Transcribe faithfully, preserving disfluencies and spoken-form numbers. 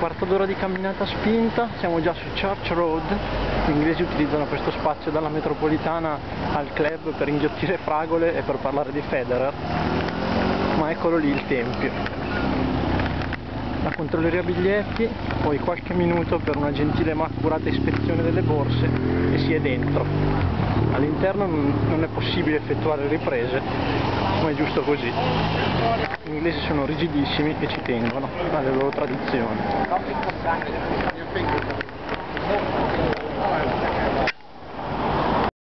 quarto d'ora di camminata spinta, siamo già su Church Road. Gli inglesi utilizzano questo spazio dalla metropolitana al club per inghiottire fragole e per parlare di Federer, ma eccolo lì il tempio. La controlleria biglietti, poi qualche minuto per una gentile ma accurata ispezione delle borse e si è dentro. All'interno non è possibile effettuare riprese, ma è giusto così. Gli inglesi sono rigidissimi e ci tengono alle loro tradizioni.